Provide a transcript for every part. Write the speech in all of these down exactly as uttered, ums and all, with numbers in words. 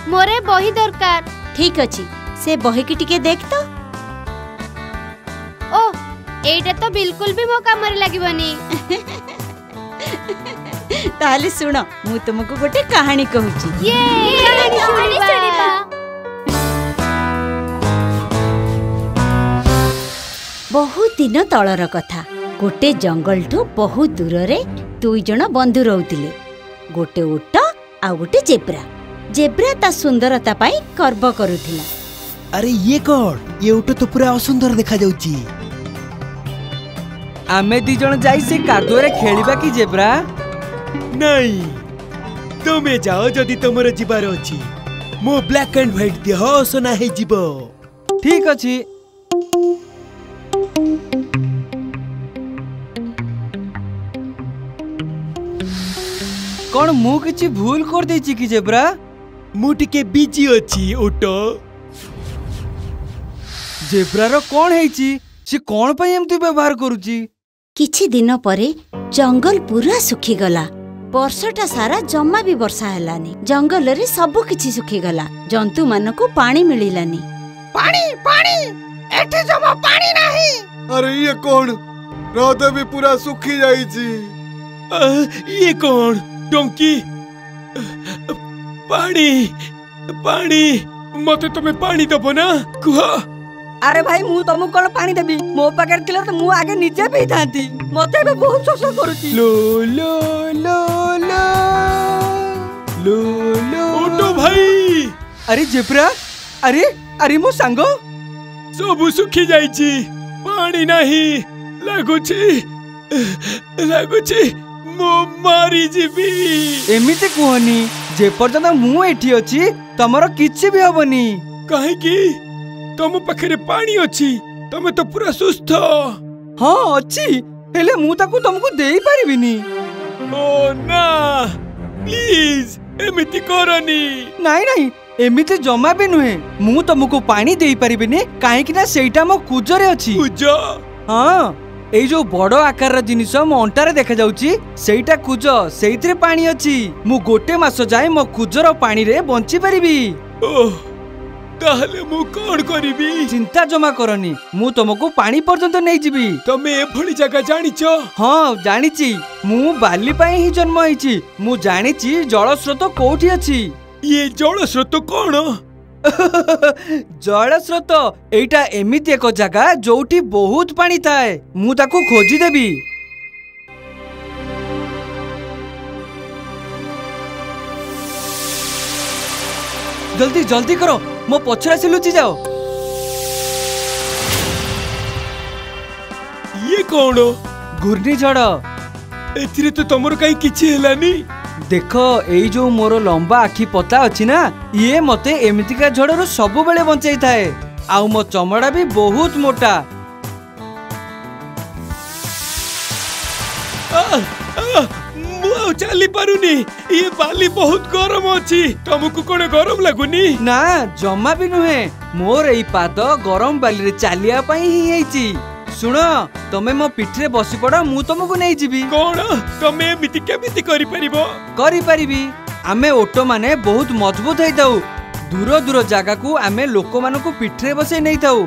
मोरे बही दरकार। ठीक अछि से बही की टिके देख तो। ओ एटा तो बिल्कुल भी मो काम रे लागिबनी। ताले सुनो मु तुमको गोटे कहानी कहूची। ये कहानी सुनिबा। बहुत दिन तलर कथा गोटे जंगल ठू बहुत दूर रे दुई जन बंधु रहउतिले। गोटे ऊट आ गोटे जेब्रा। जेब्रा ता सुंदरता पाई गर्व करुथिला। अरे ये कौन? ये ऊट तो पूरा असुंदर देखा जाउची। आमे दी जन जाई से कादुआ रे खेलिबा की जेब्रा? नहीं तुमे जाओ जदि तुमर जीवार अछि। मो ब्लैक एंड व्हाइट दे हो सोना हे जीवो। ठीक अछि। कौन मु किछि भूल कर देछि कि जेब्रा? मु टिके बिजी अछि ऊट। जेब्रा रो कौन हेछि? से कौन पई एमती व्यवहार करूची? किछि दिन परे जंगल पूरा सुखी गला। वर्षटा सारा जम्मा भी वर्षा हेलानी। जंगल रे सब किछि सुखी गला। जंतु मानको पानी मिलिलानी। पानी पानी एठे जमा पानी नाही। अरे ये कौन? रात भी पूरा सुखी जाई छी। ये कौन? डोंकी पानी पानी मते तमे पानी दबो ना कुह। अरे भाई मु तुमको कौन पानी देबी? मो पाकर थिला तो मु आगे नीचे पी थांती। मते बे बहुत शोष करूची। लो लो लो लो लो लो ओटो भाई। अरे जेब्रा अरे अरे मो सांगो सब सुखी जाई छी। पानी नाही लागुची लागुची मो मारी जीबी। एमिते कुहनी जे पर्यंत मु एठी अछि तमरो किछि भी होबनी। काहे की तुम पाखरे पानी अछि? तमे तो पूरा सुस्थ। हां अछि हेले मु ताकू तुमको देई परिबिनी। ओ ना प्लीज एमिति करनी। नाही नाही एमिति जमा भी नुहे। मु तुमको पानी देई परिबिनी काहे कि ना सेटा मो कुजरे अछि। कुज? हां एई जो बड़ो आकार जिनिस मो अंटारे देखा जाउची सेटा कुज। सेइतरे पानी अछि। मु गोटे मास जाय मो कुजर पानी रे बंची परिबी। ओह ताहले मु कोन करिबी? चिंता जमा करनी मु तुमको पानी पर्यंत नै जिबी। तमे ए भली जगह जानिछ? हां जानिची। मु बाली पाई ही जन्म होईची। मु जानिची जल स्रोत कोठी अछि। ये जल स्रोत कोन? जल स्रोत एटा एमिति एक जगह जोठी बहुत पानी थाए। मु ताकू खोजी देबी। जल्दी जल्दी करो मो पछरा से लुचि जाओ। ये कौन? घूर्णिझड़। एथिरे तो तमरो काई किछि हेलानी। देखो एई जो मोर लंबा आखी पता अछि ना ये मते एमितिका झड़रो सब बेले बंचाई थाए। आउ मो चमड़ा भी बहुत मोटा। आ, आ, मु चली पारुनी। ये बाली बहुत गरम अछि। तुमको कोन गरम लागुनी? ना जम्मा भी नुहे। मोर एई पाद गरम बाली रे चालिया पई ही हेची। सुनो तमे मो पिठरे बसी पड़ मु तुमको नै जिबी। कोन तमे एमिति केमिति करि परिबो? करि परिबी। आमे ओटो माने बहुत मजबूत हेइ थाउ। दूर दूर जागा को आमे लोक मानको को पिठरे बसे नै थाउ।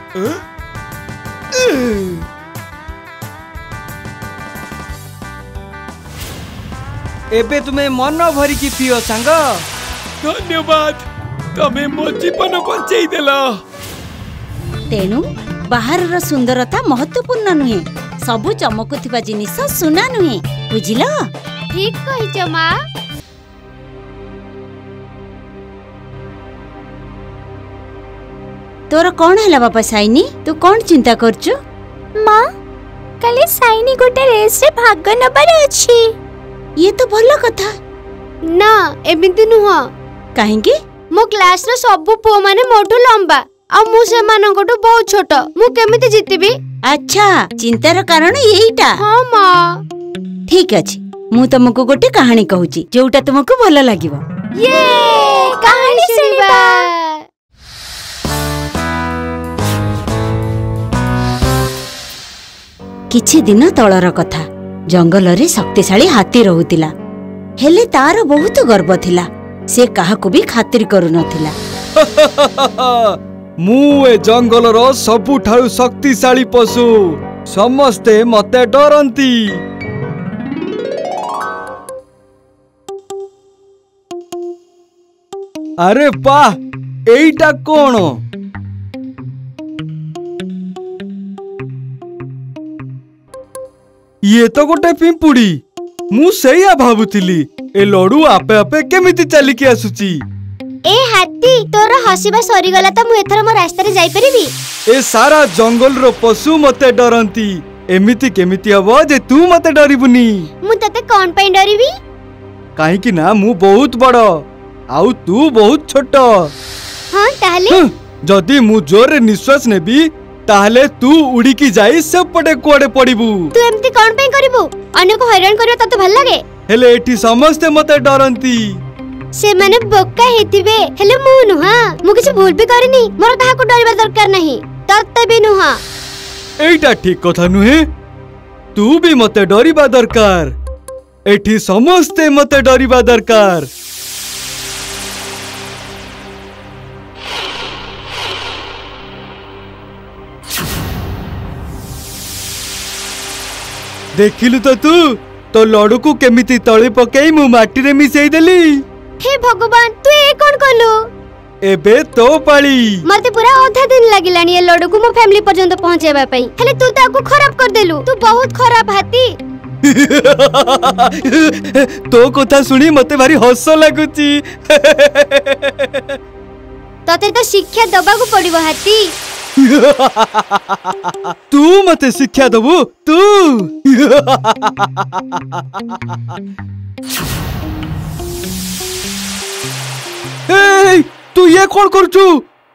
एबे तुमे मन भरी की पियो सांग। धन्यवाद तमे मो जीवन बंचाई देला। तेणु बाहर सुंदरता महत्वपूर्ण नुहे। सबु चमकुथिबा जिनिस सुना नुहे। बुझिलो? ठीक कहिछ मां। तोर कौन हैला बापा साइनी? तू कौन चिंता करछु? मां काली साइनी गोटे रेस रे भाग नबार अछि। ये तो भलो कथा। ना एमिति नुह। काहेकी? मो क्लास रे सब पुओ माने मोठो लंबा आ मु से मानकोटो बहुत छोट। मु केमिति जितिबी? अच्छा चिंतार कारण एईटा? हां मां। ठीक अछि मु तुमको गोटे कहानी कहूची जोटा तुमको भलो लागिवो। ये कहानी सुनिबा। किछि दिन तळर कथा। जंगल रे शक्तिशाली हाथी रहुतिला। हेले तार बहुत गर्व थिला। से काहाकू भी खातिर करू नथिला। मु ए जंगलर सबुठारु शक्तिशाली पशु, समस्ते मते डरंती। अरे वाह, एईटा कोन? ये तो गोटे पिंपुड़ी। मु सेया भाबुतिली ए लडू आपे आपे केमिति चलिकी आसुची। ए हाथी, तोर हसीबा सरीगला त मु एथर मो रास्ता रे जाई परिबी। ए सारा जंगल रो पशु मते डरंती, एमिति केमिति हबो जे तू मते डरिबुनी? मु तते कोन पई डरिबी? काहे कि ना मु बहुत बड़ आउ तू बहुत छोट। हां ताहले जदी मु जोर रे निश्वास नेबी ताहले तू उड़ी की जाई सेपटे कोडे पड़िबू। तू एमती कोन पई करिबू? अन्य को हैरान करियो तते भल लागे? हेले एठी समस्त मते डरंती। से माने बोका हेतिबे, हेले मु नुहा मु किछ भूल भी करिनी। मोर काहा को डरिबा दरकार नहीं, तते भी नुहा। एटा ठीक कथा नुहे, तू भी मते डरिबा दरकार। एठी समस्ते मते डरिबा दरकार। देखिलु तो तू तो लडू को केमिति तळे पकेई मु माटी रे मिसेई देली। हे भगवान, तू ए कोन कलु? एबे तो पाली। मते पूरा आधा दिन लागिलानी ए लडू को मो फैमिली पर्यंत पहुंचेबा पई। हेले तू ताकू खराब कर देलु। तू बहुत खराब हाथी। तो कथा सुनी मते भारी हस लागुची। तते तो शिक्षा दबा को पड़िबो हाथी। तू मते शिक्षा दबु तू। ए, तू ये कौन करचू?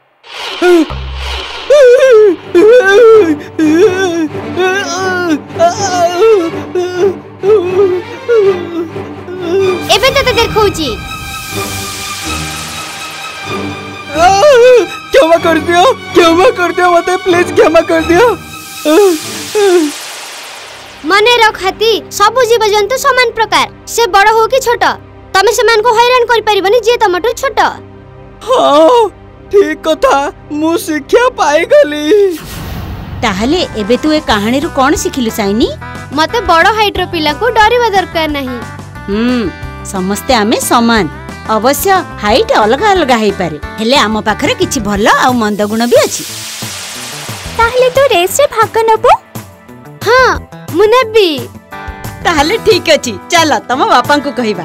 एबे तते देखौची। क्षमा कर दियो, क्षमा कर दियो मते, प्लीज क्षमा कर दियो। मने रख हाथी, सब जीव जंतु समान प्रकार, से बड़ हो कि छोट, तमे समान को हैरान कर परिबनी जे तमटो छोट। हां ठीक कथा, मु शिक्षा पाई गली। ताहले एबे तू ए कहानी रु कोन सिखिलु साइनी? मते बड़ हाइट रो पिला को डरिबा दरकार नहीं। हम्म समस्ते आमे समान। अवश्य हाइट अलग अलग है पारे, हेले आम पाखरे किछि भलो आ मंद गुण भी अछि। ताहले तो रेस रे भाग नबो? हां मुनबी। ताहले ठीक अछि, चल तम बापा को कहिबा।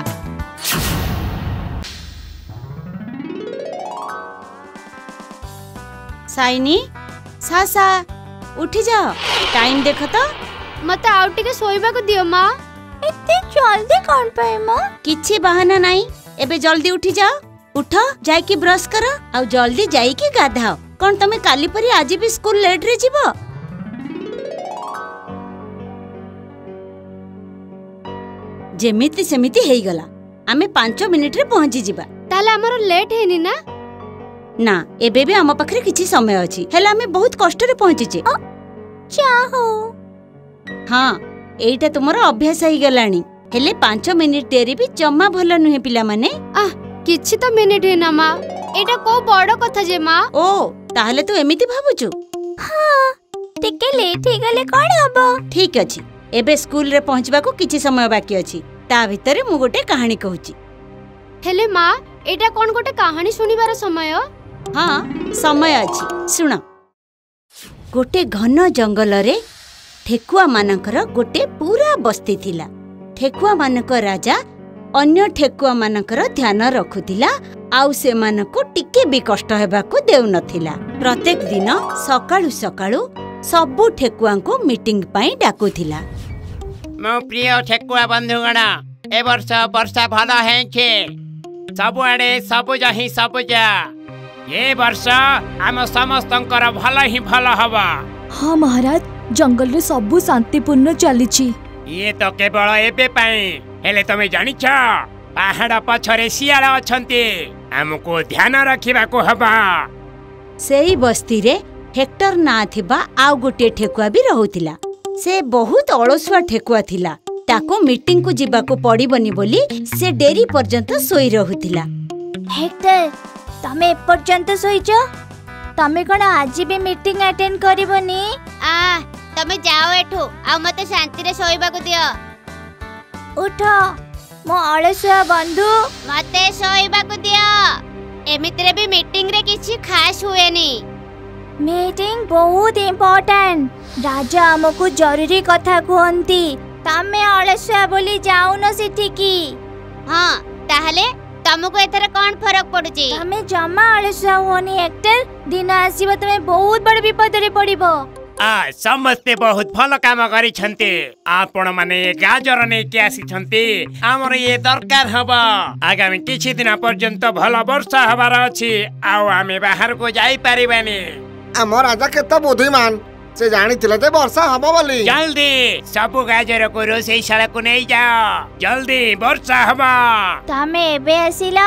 साइनी सासा उठी जाओ, टाइम देखो तो। मते आउ टिके सोइबा को दियो मां। एते जल्दी कोन पे मां? किछि बहाना नाही, एबे जल्दी उठी जाओ। उठ जाई की ब्रश करो आ जल्दी जाई की गाधाओ। कोन तमे काली परी आज भी स्कूल लेट रे जीवो? जेमिति सेमिति हेई गला, आमे पाँच मिनिट रे पहुंची जिबा। ताले हमरो लेट हेनी ना? ना एबे भी आम पाखरे किछि समय अछि, हेला आमे बहुत कष्ट रे पहुंची जे। चाहो हां एइटा तुमरो अभ्यास हेई गलानी, हेले पाँच मिनिट डेरी भी जम्मा भलो नुहे पिला माने। आ किछि तो मिनिट हे ना मां, एटा को बड़ कथा जे मां। ओ ताहले तू एमिति भाबुचु? हां टिके लेट हे गले कोन हबो? ठीक अछि, एबे स्कूल रे पहुंचबा को किछि समय बाकी अछि, ता भितरे मु गोटे कहानी कहूची। हेले मां एटा कोन गोटे कहानी सुनिबार समय? हां समय अछि, सुनो। गोटे घन जंगल रे ठेकुआ मानकर गोटे पूरा बस्ती थिला। ठेकुआ मानक राजा अन्य ठेकुआ मानकर ध्यान रखुथिला, आउ से मानको टिके भी कष्ट हेबा को देउ नथिला। प्रत्येक दिन सकाळु सकाळु सबु ठेकुआ को मीटिंग पई डाकुथिला। मो प्रिय ठेकुआ बंधुगण, ए वर्ष वर्षा भलो है छे, सबुआडे सबुज ही सबुज। ये वर्ष आम समस्तंकर भलो ही भलो हबा। हाँ महाराज, जंगल रे सबु शांतिपूर्ण चलीची। ये तो केवल एबे पाई, हेले तमे जानिछ पहाड़ पछरे सियाल अछंती, हमको ध्यान रखिबा को हबा। सेई बस्ती रे हेक्टर ना थिबा आउ गोटे ठेकुआ भी रहुथिला। से बहुत अलसुआ ठेकुआ थिला, ताको मीटिंग को जिबा को पड़िबनी बोली से डेरी पर्यंत सोई रहुथिला। हेक्टर तमे एपर्यंत सोईच तमे कौन आज भी मीटिंग अटेंड करबनी आ तमे जाओ एठो आ मते शांति रे सोइबा को दियो उठ मो अलसुआ बंधु मते सोइबा को दियो एमितरे भी मीटिंग रे किछि खास हुएनी मीटिंग बहुत इम्पोर्टेंट राजा हमको जरूरी कथा कहंती तमे अलसुआ बोली जाउनो सिठी की हां ताहले तुमको एथरे कोन फरक पडुची तमे जम्मा अलसुआ होनी हेक्टर दिन आसीबो तमे बहुत बड़ विपद रे पड़िबो आ समस्ते बहुत भल काम करी छंती आपण माने गाजर नै के आसी छंती हमर ये दरकार हबा आगामी किछि दिन पर्यंत भल वर्षा हबार अछि आउ आमे बाहर को जाई परिबानी ଆମ ରାଜା କେତେ ବୁଦ୍ଧିମାନ ସେ ଜାଣିଥିଲେ ଯେ ବର୍ଷା ହବ ବୋଲି जल्दी सब गाजर को रोषैशाला को नहीं जाओ जल्दी वर्षा हबा तमे एबे आसिला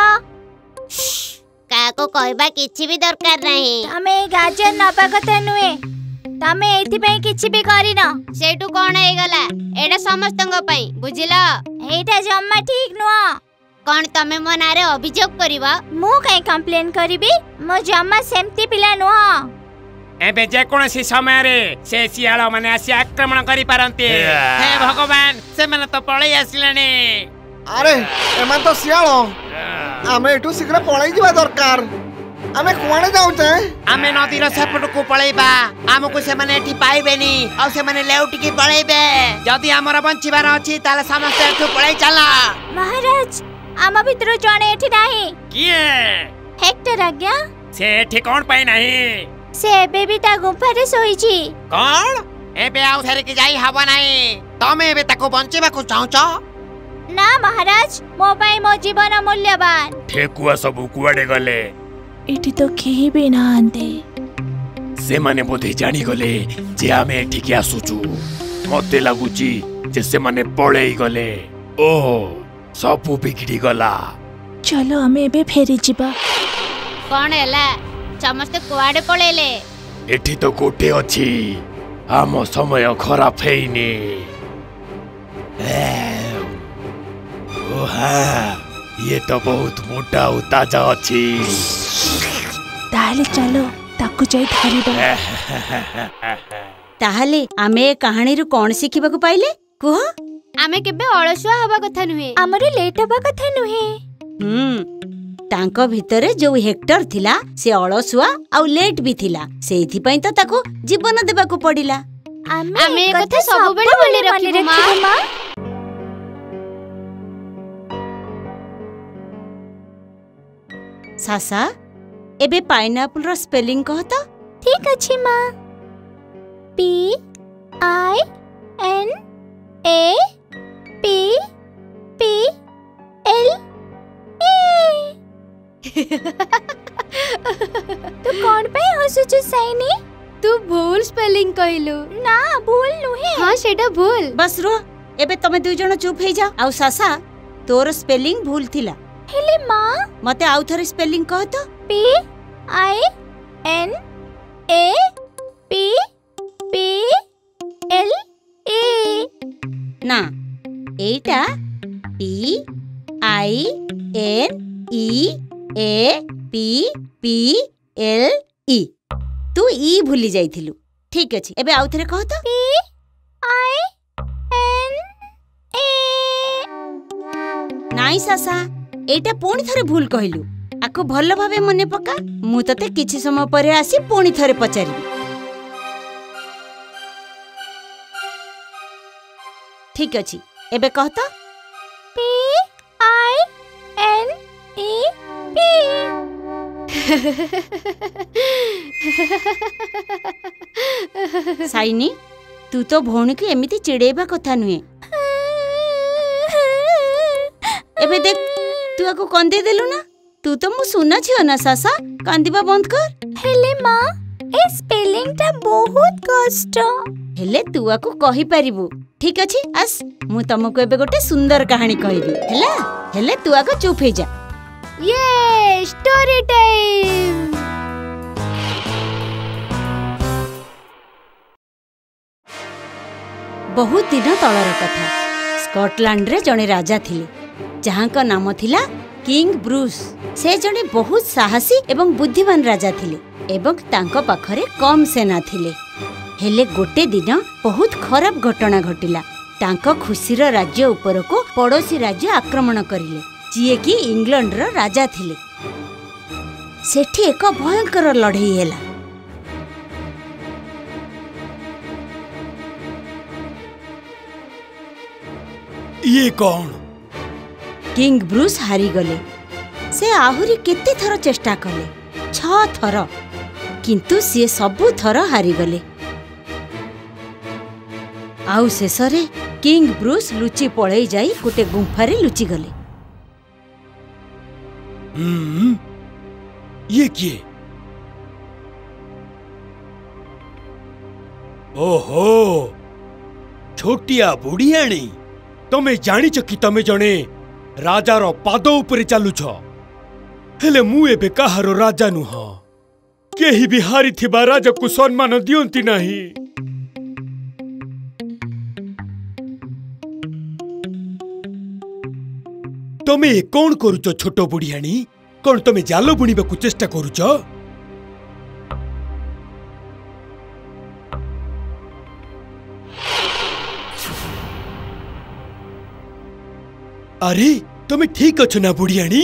काको कहबा किछि भी दरकार नाही तमे गाजर नबा कथा नुए तमे एथि पई किछि भी करिना सेटू कोन हे गला एडा समस्तंग पई बुझिला एटा जम्मा ठीक नुआ कोन तमे मो नारे अभियोग करबा मु काई कंप्लेन करबी मो जम्मा सेमती पिला नुआ एबे जे कोनसी समय रे से सियाळ माने आसी आक्रमण करि पारंती हे भगवान से माने तो पळै आसिलानी अरे एमान तो सियाळ आमे एटू शीघ्र पळै जिबा दरकार आमे कुआडे जाउचे आमे नदी रो सेपट को पळैबा हमको से माने एठी पाइबेनी आ से माने लेउटी की पळैबे जदी हमर बंचिबार अछि ताले समस्त एठू पळै चला महाराज आमा भितर जणे एठी नाही किए हेक्टर आज्ञा से एठी कोन पाइ नाही से एबे भी ता गुफा रे सोईची कोन एबे आउ थरे की जाई हबा नाही तमे एबे ताको बंचिबा को चाहूच ना महाराज मो पई मो जीवन मूल्यवान ठेकुआ सब कुआडे गले एठी तो केही भी ना आंते से माने बोधे जानी गले जे आमे एठी के आसुचू मते लागुची जे से माने पळेई गले ओ सब बिगड़ी गला चलो हमें एबे फेरी जिबा कोन हैला समस्त कुआडे पळेले एठी तो गोटे अछि आम समय खराब हेइनी ओहा ये तो बहुत मोटा और ताजा अछि ताले चलो ताकू जाई धरिबा ताहले आमे कहानी रु कोन सिखिबा को पाइले कुह आमे केबे अलसुआ हबा कथा नुहे हमरे लेट हबा कथा नुहे हम्म तांको भितरे जो हेक्टर थिला से अलसुआ आ लेट भी थिला सेथि पई तो ताको जीवन देबा को पडिला आमे आमे कथा सब बेले मने रखिबो मां सासा एबे पाइनएप्पल रो स्पेलिंग कह तो ठीक अछि मां P I N A P P L तू कौन पे हसुचु सैनी तू भूल स्पेलिंग कहलु ना भूल नुहे हां सेटा भूल बस रो एबे तमे दुई जण चुप हे जा आउ सासा तोर स्पेलिंग भूल थिला हेले मां मते आउ थरे स्पेलिंग कह तो P I N A P P L A ना एटा T I N E A P P L E तू ई भूली जाइथिलु ठीक अछि एबे आउ थरे कह तो पी आई एन ए नाई सासा एटा पुणी थरे भूल कहलु आको भल भाबे मने पका मु तते किछि समय परे आसी पुणी थरे पचारिबी ठीक अछि एबे कह तो P I N E P साइनी तू तो भौणी के एमिति चिड़ेबा कथा नुहे एबे देख तू आको कंदे देलु ना तू तो मु सुना छियो ना सासा कांदिबा बंद कर हेले मां ए स्पेलिंग ता बहुत कष्ट हेले तू आको कहि परिबु ठीक अछि आस मु तुमको एबे गोटे सुंदर कहानी कहबी हैला हेले तू आको चुप हे जा ये स्टोरी टाइम बहुत दिन तलर कथा स्कॉटलैंड रे जने राजा थिले जहां का नाम थिला किंग ब्रूस से जने बहुत साहसी एवं बुद्धिमान राजा थिले एवं तांको पाखरे कम सेना थिले। हेले गोटे दिन बहुत खराब घटना घटिला। तांको खुशीर राज्य ऊपर को पड़ोसी राज्य आक्रमण करिले जिए कि इंग्लैंड रो राजा थिले। सेठी एक भयंकर लड़ाई हैला। ये कौन? किंग ब्रूस हारी गले। से आहुरी केते थर चेष्टा कले, छ थर, किंतु सी सबु थर हारी गले। आउ शेषरे किंग ब्रूस लुचि पड़े जाई गोटे गुंफारे लुचि गले। हम्म, ये किए? ओहो, छोटिया बुढ़ियाणी, तमे जानिच कि तमे जणे राजार पाद उपरे चालुछ। हेले मु एबे काहारो राजा नुह। केही भी हारी थिबा राजा को सम्मान दियंती नाही। तमे कौन करूच छोट बुढ़ियाणी? कौन तमे जाल बुणीबा को चेष्टा करूच? अरे तमे ठीक अच्छो ना बुढ़ियाणी?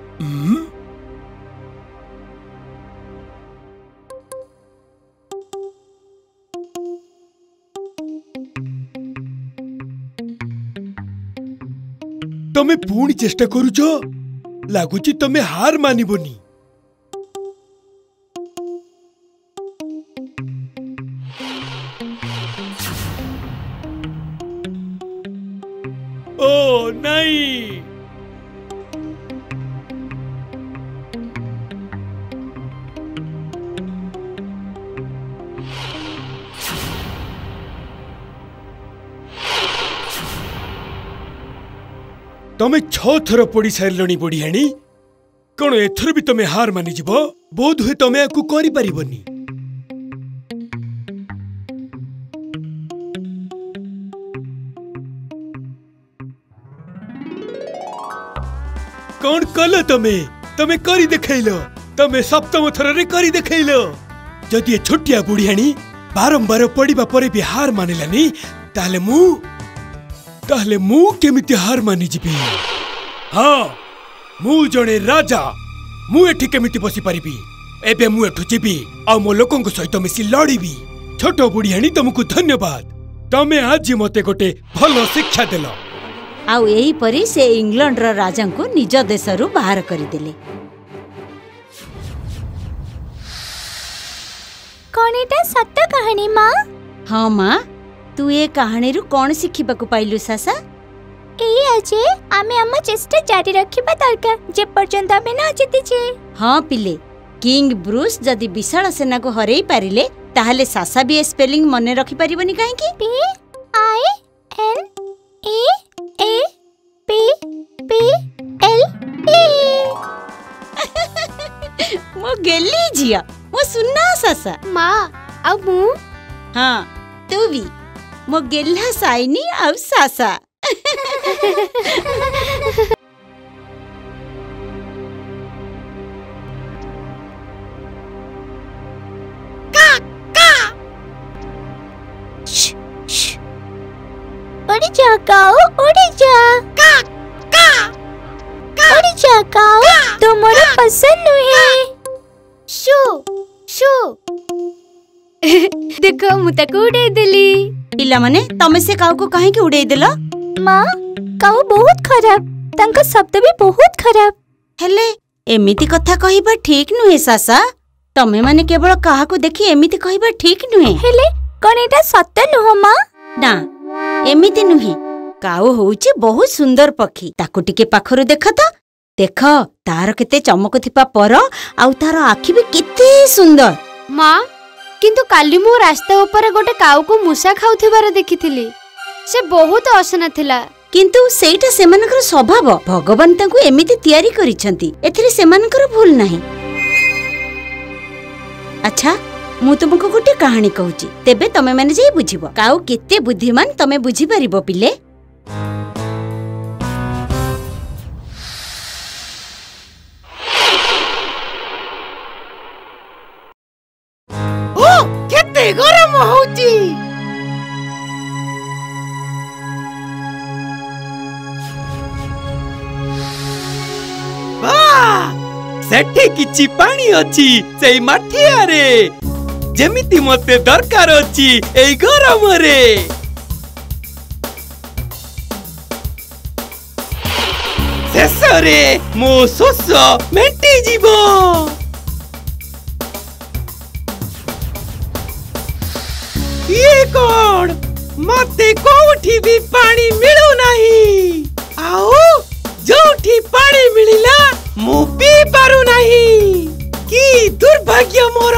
तमे पुणी चेष्टा करूच? लागुची तमे हार मानिबोनी। ओ नहीं, तमे छ थर पड़ी सारलणी बुढ़ियाणी। कौन एथर भी तमे हार मानि जीव? बोध हुए तमे आकु करि परिबनी। कौन कल तमे? तमे करी देखैलो। तमे सप्तम थर रे करी देखैलो। जदि ए छोटिया बुढ़ियाणी बारंबार पड़िबा परे भी हार मानिलानी, ताले मु ताले मु केमिति हार मानि जिबी? हाँ, मु जणे राजा। मु एठी केमिति बसी परिबी? एबे मु एठु जिबी आ मो लोकंक सहित मिसी लड़ीबी। छोट बुढ़ियाणी तुमको धन्यवाद। तमे आज मते गोटे भलो शिक्षा देलो। आउ एही परी से इंग्लैंड रो राजा को निज देशरु बाहर करिदेले। कौन एटा सत्य कहानी माँ? हाँ माँ, तू ये कहानी रु कौन शिखिबा को पाइलु सासा? एई अजे आमे हम चेष्टा जारी रखिबा दरकार जे पर्यंत आमे ना जीति छे। हाँ पिले, किंग ब्रूस जदि विशाल सेना को हरेई पारिले ताहले सासा भी स्पेलिंग मने रखि परिबनी काहे की? P I N A A P P L E. मो गेली जिया, मो सुन्ना सासा। माँ, आ मु? हाँ, तू भी मो गेल्हा साइनी आउ सासा। उड़ी जा काऊ, उड़ी जा। का का का उड़ी जा काऊ, तुमरो पसंद नुहे। शू शू। देखो मु ताको उड़े देली। पिला माने तमे से काऊ को काहे की उड़े देलो? माँ, काऊ बहुत खराब, तांका शब्द भी बहुत खराब। हेले एमिति कथा कहिबा ठीक नुहे सासा। तमे माने केवल काहा को देखि एमिति कहिबा ठीक नुहे। हेले कोन एटा सत्य नुह माँ? ना, एमिति नुहे। काऊ होउची बहुत सुंदर पक्षी। ताको टिके पाखरु देख तो। देख तार केते चमक थिपा पर आउ तार आखि भी केते सुंदर। माँ, किंतु काली मु रास्ता ऊपर गोटे काऊ को मूसा खाउथिबार देखिथिली। से बहुत असना थिला। किंतु सेटा सेमानकर स्वभाव। भगवान तांको एमिति तयारी करिसंती। एथिरे सेमानकर भूल नाही। अच्छा, मु तुमको गोटे कहानी कहूची, तेबे तमे माने जे बुझिबो काऊ केते बुद्धिमान तमे बुझी परिबो पिले। केते गरम होउची। वाह सेठी किछि पानी अछि सेई माठियारे जेमिति मते दरकार अछि एई गरम रे। शेषरे मो शोष मेटी जीवो। ये कौन मते कोठी भी पानी मिलू नहीं आओ जोठी पानी मिलिला मु पी पारू नहीं की दुर्भाग्य मोर।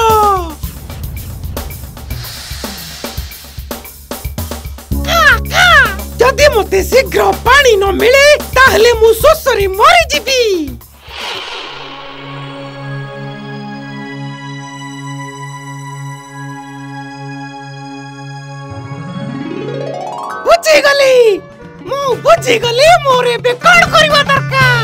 जदि मते शीघ्र पानी न मिले ताहले मु शोषरे मरि जीवी। बुझी गली मु बुझी गली मोरे बे कोन करबा दरकार।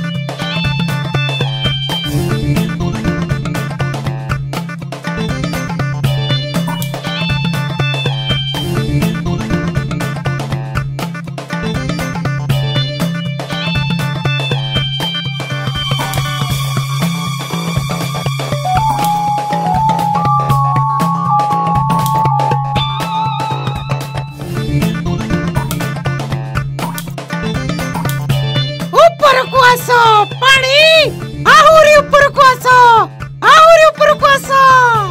पानी आहुरी ऊपर को आसो आहुरी ऊपर को आसो।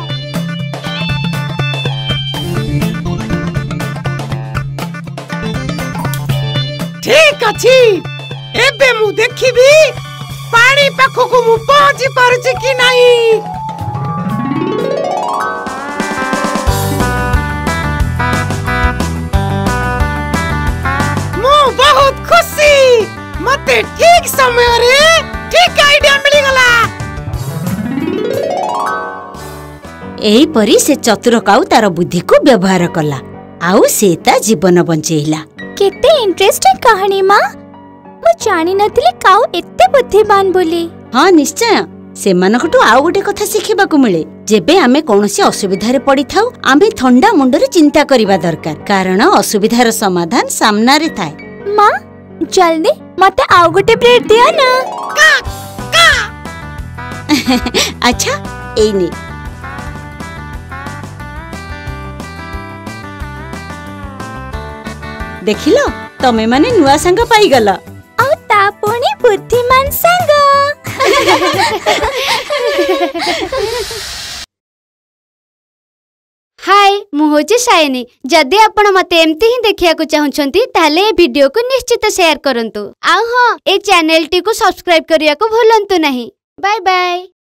ठीक अछि एबे मु देखिबी पानी पाखको मु पहुंची पारुची कि नहीं। मु बहुत खुशी मते ठीक समय रे ठीक आइडिया मिली गला। एही परी से चतुर काऊ तार बुद्धि को व्यवहार कला आउ से ता जीवन बंचेइला। केते इंटरेस्टिंग कहानी मां मु जानि नथिली काऊ एते बुद्धिमान बोली। हां निश्चय सेमानकटू आउ गोटे कथा सिखिबा को मिले जेबे आमे कोनोसी असुविधा रे पड़ी थाउ आमे ठंडा मुंड रे चिंता करिबा दरकार कारण असुविधार समाधान सामना रे थाए। मां जल्दी मते आउ गोटे ब्रेड दिया ना। का, का। अच्छा एई ने देखिलो तमे माने नुआ संग पाई गला आ ता पुणी बुद्धिमान संग। हाय मु होचे शायनी जदि आपण मते एमती ही देखिया को चाहुछंती ताले ए वीडियो को निश्चित शेयर करंतु आ हां ए चैनल टी को सब्सक्राइब करिया को भूलंतु नहीं। Bye bye.